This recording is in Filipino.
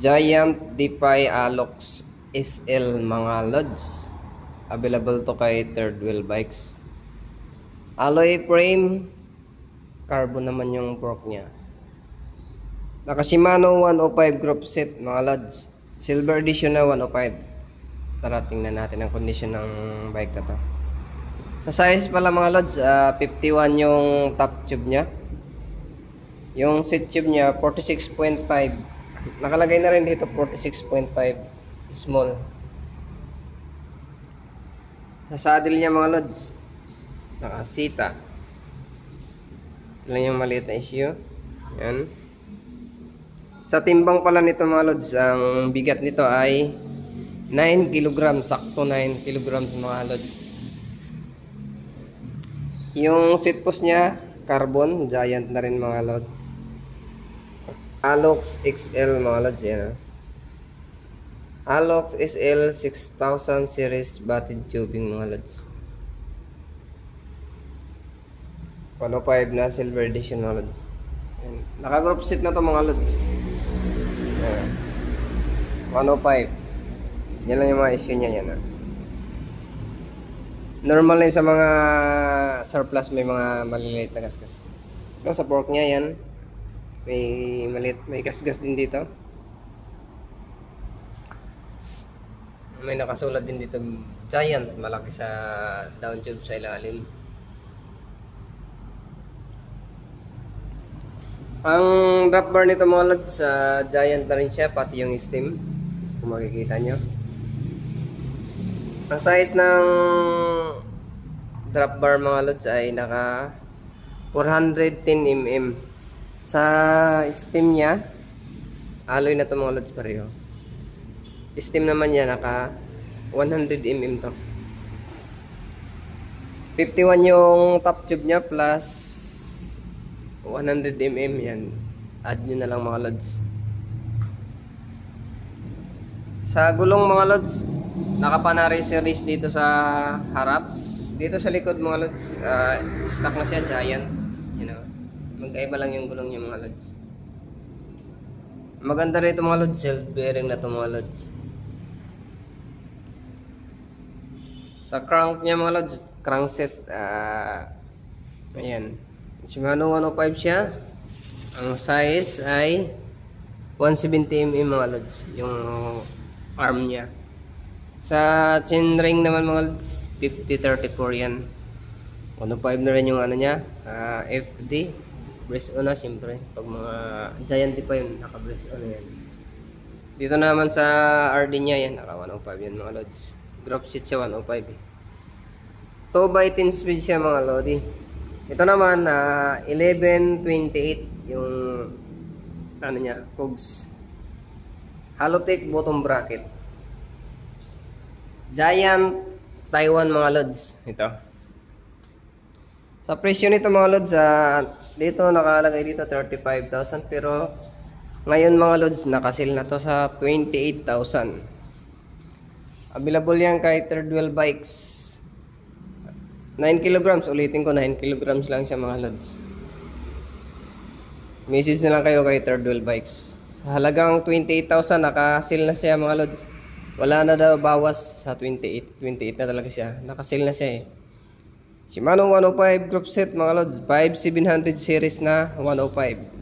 Giant Defy Alox SL mga lods. Available to kay Third Wheel Bikes. Alloy frame, carbon naman yung fork niya. Naka Shimano 105 group set mga lods. Silver edition na 105. Tara tingnan natin ang condition ng bike na to. Sa size pala mga lods, 51 yung top tube niya. Yung seat tube niya 46.5. Nakalagay na rin dito 46.5 small. Sa saddle niya mga lods, nakasita. Ito lang yung maliit na issue. Yan. Sa timbang pala nito mga lods, ang bigat nito ay 9 kg. Sakto 9 kg mga lods. Yung seat post niya, carbon, giant na rin mga lods. Alox XL mga lods yan. Alox SL 6000 series batted tubing mga lods. 105 na silver edition mga lods. Naka group set na to mga lods. 105. Yan lang yung mga issue niya yan. Normal lang sa mga surplus, may mga maliliit na gasgas. Ito sa fork niya yan. May maliit, may gasgas din dito. May nakasulat din dito giant, malaki sa down tube sa ilalim. Ang drop bar nito mga lods, giant na rin siya, pati yung stem kung makikita nyo. Ang size ng drop bar mga lods ay naka 410 mm. Sa stem niya, alloy na to mga lods pareho. Stem naman niya naka 100 mm to. 51 yung top tube niya plus 100 mm yan. Add nyo na lang mga lods. Sa gulong mga lods, naka-Panari series dito sa harap. Dito sa likod mga lods, stock na siya, giant. You know, magkaiba lang yung gulong niya mga lods. Maganda rin ito mga lods, self bearing na ito mga lods. Sa crank niya mga lods, crankset, ayan, Shimano 105 siya. Ang size ay 170 mm mga lods, yung arm niya. Sa chainring naman mga lods, 50-34 yan. 105 na rin yung ano niya, FD. Brace on na siyempre. Pag mga giant pa yun, naka-brace on na yan. Dito naman sa RD niya yan, naka 105 yan mga lods. Drop seat siya 105 eh. 2x10 speed siya mga lodi. Ito naman 1128 yung ano niya, cogs. Halotech bottom bracket. Giant Taiwan mga lods. Ito. Sa presyo nito mga lods, dito nakalagay dito 35,000 pero ngayon mga lods nakasil na to sa 28,000. Available yan kay Third Wheel Bikes. 9 kg, ulitin ko 9 kg lang siya mga lods. Message na lang kayo kay Third Wheel Bikes. Sa halagang 28,000 nakasil na siya mga lods. Wala na daw bawas sa 28. 28 na talaga siya. Nakasil na siya eh. Shimano 105 group set mga lods. 5700 series na 105.